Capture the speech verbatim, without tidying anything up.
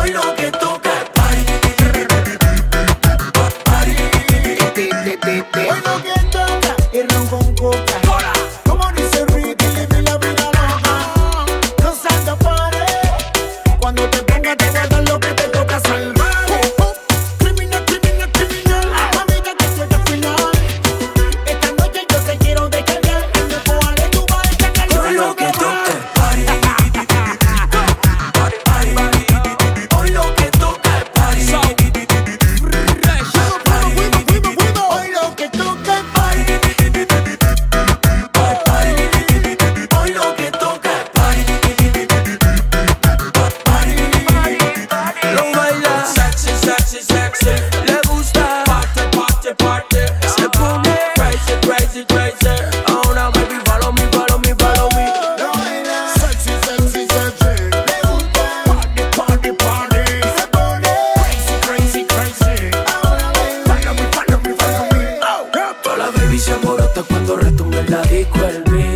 Hoy lo que toca es party. Hoy lo que toca es ron con coca. Como dice Ricky, vive la vida loca. No salga party. Cuando te pongas te voy a dar lo que te toca salvar. Criminal, criminal, criminal. Mamita que tú eres final. Esta noche yo te quiero descargar. En el poale tú vas a descargar. Hoy lo que toca es party. Hoy lo que toca es party. Hoy lo que toca es party. Hoy lo que toca es party. Lo baila sexy, sexy, sexy. Le gusta party, party, party. Se pone crazy, crazy, crazy. Oh now baby, follow me, follow me, follow me. Lo baila sexy, sexy, sexy. Le gusta party, party, party. Se pone crazy, crazy, crazy. Ahora baila, follow me, follow me, follow me. Toda la baby se alborota cuando retumba en la disco el beat.